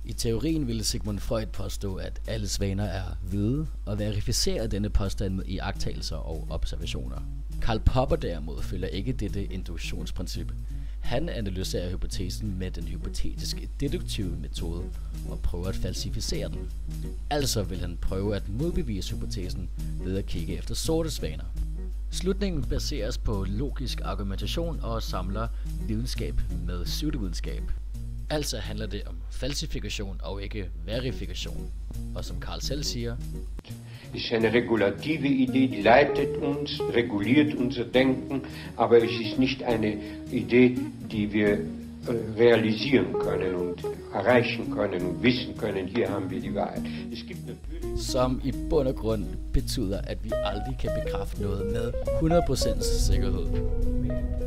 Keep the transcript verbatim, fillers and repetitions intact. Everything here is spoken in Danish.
I teorien ville Sigmund Freud påstå, at alle svaner er hvide, og verificere denne påstand med iagttagelser og observationer. Karl Popper derimod følger ikke dette induktionsprincip. Han analyserer hypotesen med den hypotetiske deduktive metode og prøver at falsificere den. Altså vil han prøve at modbevise hypotesen ved at kigge efter sorte svaner. Slutningen baseres på logisk argumentation og samler videnskab med pseudovidenskab. Altså handler det om falsifikation og ikke verifikation. Og som Karl selv siger, Es ist eine regulative Idee, die leitet uns, reguliert unser Denken, aber es ist nicht eine Idee, die wir realisieren können und erreichen können und wissen können, hier haben wir die Wahrheit. Es gibt natürlich... Som i bund og grund betyder, at vi aldrig kan bekræfte noget med hundrede procent sikkerhed.